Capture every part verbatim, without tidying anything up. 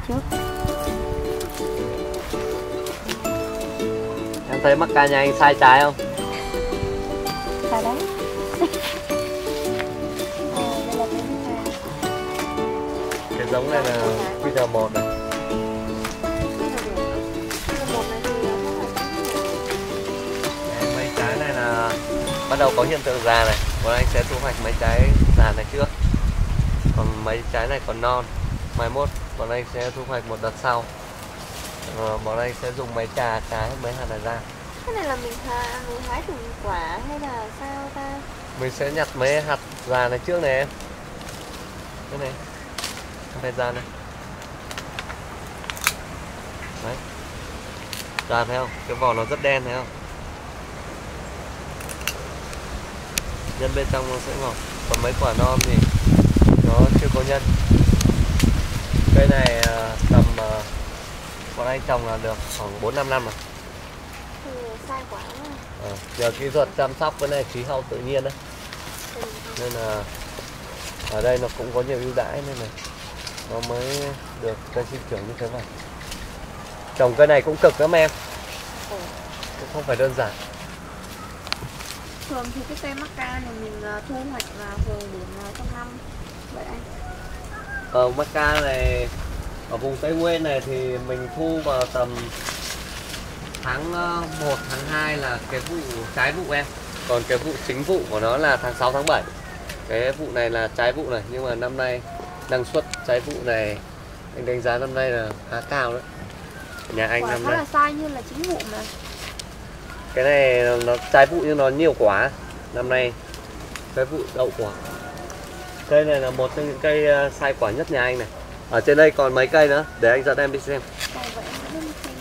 trước. Em thấy mắc ca nhà anh sai trái không? Sai đấy. À, đây là cái mắc ca. Cái giống này là quy tờ một này. Mấy trái này là bắt đầu có hiện tượng già này. Bọn anh sẽ thu hoạch mấy trái già này trước. Còn mấy trái này còn non. Mai mốt bọn anh sẽ thu hoạch một đợt sau. Ờ, bọn anh sẽ dùng máy trà trà hết mấy hạt này ra. Cái này là mình hái, mình hái từ quả hay là sao ta? Mình sẽ nhặt mấy hạt già này trước này em. Cái này hạt già này. Đấy. Già thấy không? Cái vỏ nó rất đen thấy không? Nhân bên trong nó sẽ ngọt. Còn mấy quả non thì nó chưa có nhân. Cây này tầm bọn anh trồng là được khoảng bốn năm năm rồi. Ừ, sai quả quá. À, nhờ kỹ thuật chăm sóc với này khí hậu tự nhiên đấy. Ừ. Nên là ở đây nó cũng có nhiều ưu đãi nên là nó mới được cây sinh trưởng như thế này. Trồng cây này cũng cực lắm em. Ừ. Cũng không phải đơn giản. Thường thì cái cây mắc ca này mình thu hoạch vào thời điểm trong năm vậy anh? Ờ, mắc ca này ở vùng Tây Nguyên này thì mình thu vào tầm tháng một, tháng hai là cái vụ trái vụ em. Còn cái vụ chính vụ của nó là tháng sáu, tháng bảy. Cái vụ này là trái vụ này. Nhưng mà năm nay năng suất trái vụ này anh đánh giá năm nay là khá cao đấy. Nhà anh quả năm khá nay là sai như là chính vụ mà. cái này nó trái vụ nhưng nó nhiều quả. Năm nay cái vụ đậu quả. Cây này là một trong những cây sai quả nhất nhà anh này. Ở trên đây còn mấy cây nữa, để anh dẫn em đi xem. Vậy vậy em biết xem.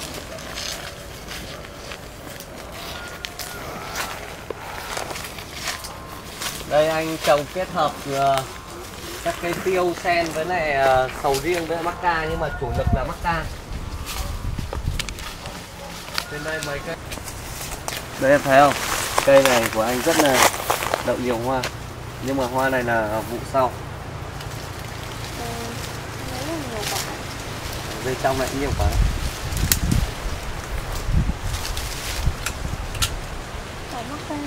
Đây anh trồng kết hợp uh, các cây tiêu sen với lại uh, sầu riêng với mắc ca, nhưng mà chủ lực là mắc ca. Trên đây mấy cây. Đây em thấy không? Cây này của anh rất là đậu nhiều hoa. Nhưng mà hoa này là vụ sau. Ừ, nhiều quả. Bên trong lại nhiều quả. Quả mắc ca.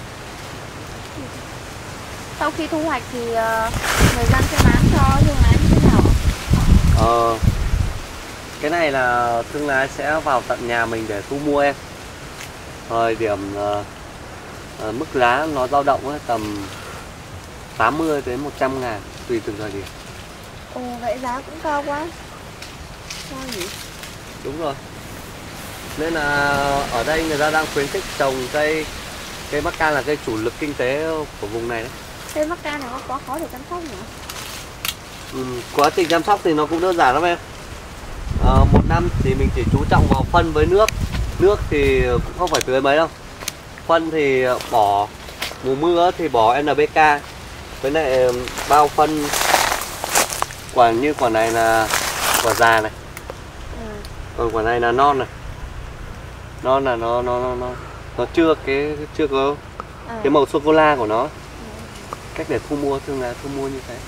Sau khi thu hoạch thì uh, người dân sẽ bán cho thương lái như thế nào? Ờ, cái này là thương lái sẽ vào tận nhà mình để thu mua em. Thời điểm uh, uh, mức giá nó dao động ấy, tầm tám mươi đến một trăm ngàn tùy từng thời điểm. Ồ, vậy giá cũng cao quá. Sao nhỉ? Đúng rồi. Nên là ở đây người ta đang khuyến khích trồng cây cây mắc ca là cây chủ lực kinh tế của vùng này đấy. Cây mắc ca này nó quá khó để chăm sóc nhỉ? Ừ, quá trình chăm sóc thì nó cũng đơn giản lắm em. À, một năm thì mình chỉ chú trọng vào phân với nước. Nước thì cũng không phải tưới mấy đâu. Phân thì bỏ mùa mưa thì bỏ en pê ca với lại bao phân. Quả như quả này là quả già này. Ừ. Còn quả này là non này. Non là nó nó nó nó, nó chưa cái chưa có À. cái màu sô cô la của nó. Ừ. Cách để thu mua thường là thu mua như thế.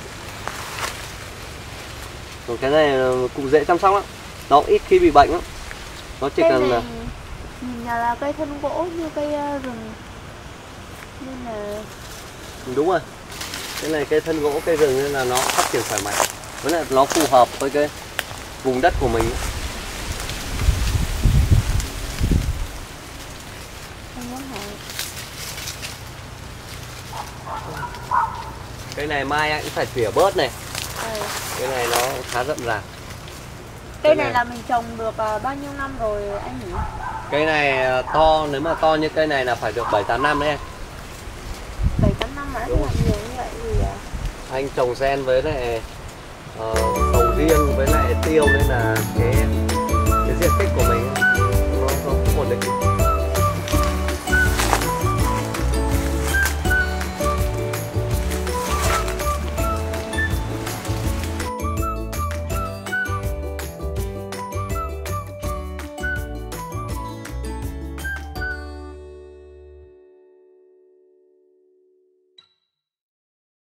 Còn cái này cũng dễ chăm sóc lắm. Nó ít khi bị bệnh lắm. Nó chỉ Cây cần này là nhìn là cây thân gỗ như cây rừng. Nên là đúng rồi. Cái này cây thân gỗ, cây rừng nên là nó phát triển thoải mái. Với lại nó phù hợp với cái vùng đất của mình. Cái này mai anh cũng phải tỉa bớt này. ừ. Cái này nó khá rậm rạp. Cây này, này là mình trồng được bao nhiêu năm rồi anh nhỉ? Cây này to, nếu mà to như cây này là phải được bảy tám năm đấy em. bảy tám năm mà đã làm nhiều như vậy thì anh trồng sen với lại uh, sầu riêng với lại tiêu nên là cái cái diện tích của mình nó không ổn định.